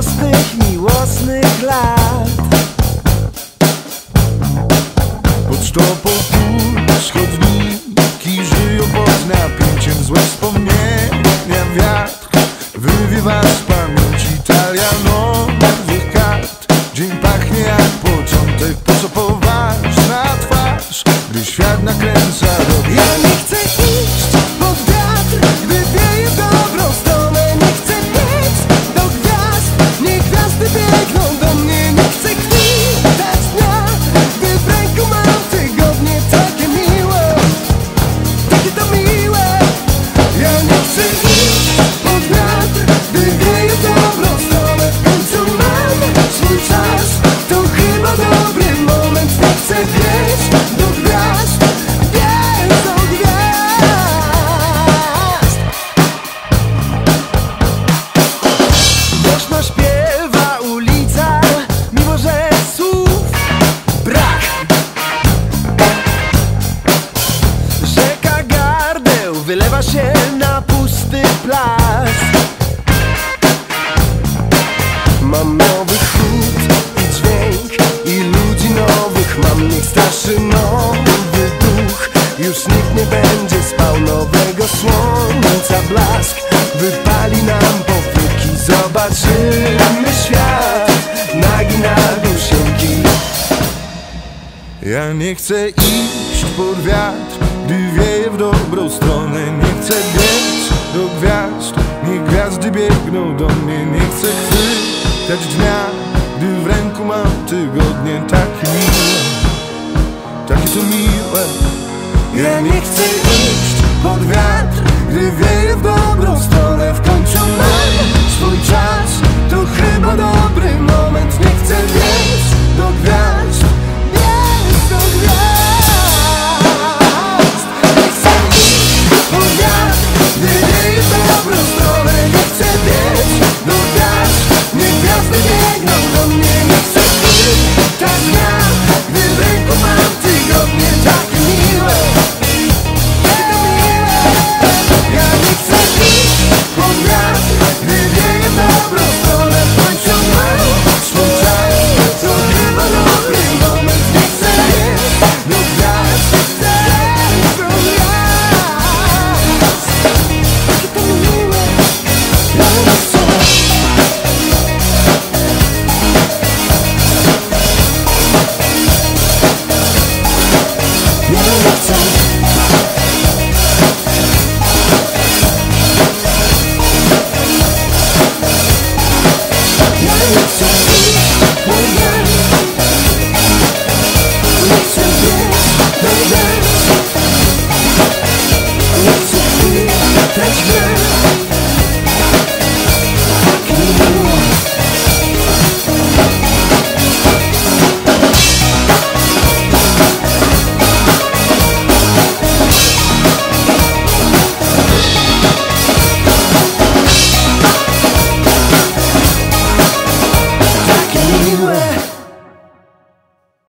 radosnych, miłosnych lat. Pod sztopą puls chodniki żyją pod napięciem. Złe wspomnienia wiatr wywiewa z pamięci. Talia nowych kart. Dzień pachnie jak początek. Po co poważna twarz, gdy świat nakręca robi. Ja nie chcę iść pod wiatr, gdy wieje w dobrą stronę. Nie chcę biec do gwiazd, niech gwiazdy biegną do mnie. Nie chcę kwitać dnia, gdy w ręku mam tygodnie. Takie miłe, takie to miłe. Ja nie chcę iść pod wiatr, gdy wieje w dobrą stronę. W końcu mam swój czas, to chyba dobry moment. Nie chcę biec do gwiazd, biec do gwiazd. Głośno śpiewa ulica, mimo że słów brak. Rzeka gardeł wylewa się na pusty plac. Mam nowy chód i dźwięk i ludzi nowych. Mam niech straszy nowy duch. Już nikt nie będzie spał. Nowego słońca blask wypali nam powieki. Zobaczymy świat nagi na dusieńki. Ja nie chcę iść pod wiatr, gdy wieje w dobrą stronę. Nie chcę biec do gwiazd, niech gwiazdy biegną do mnie. Nie chcę chwytać dnia, gdy w ręku mam tygodnie. Takie miłe, takie to miłe. Ja nie chcę iść